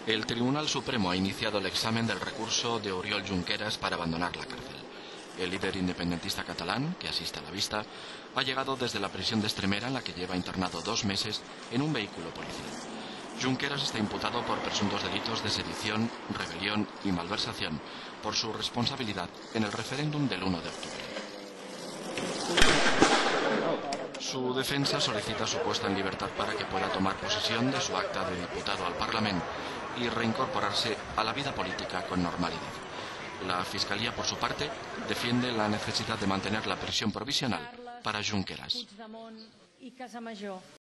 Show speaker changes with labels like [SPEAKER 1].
[SPEAKER 1] El Tribunal Supremo ha iniciado el examen del recurso de Oriol Junqueras para abandonar la cárcel. El líder independentista catalán, que asiste a la vista, ha llegado desde la prisión de Extremera, en la que lleva internado 2 meses, en un vehículo policial. Junqueras está imputado por presuntos delitos de sedición, rebelión y malversación por su responsabilidad en el referéndum del 1 de octubre. Su defensa solicita su puesta en libertad para que pueda tomar posesión de su acta de diputado al Parlamento y reincorporarse a la vida política con normalidad. La Fiscalía, por su parte, defiende la necesidad de mantener la prisión provisional para Junqueras.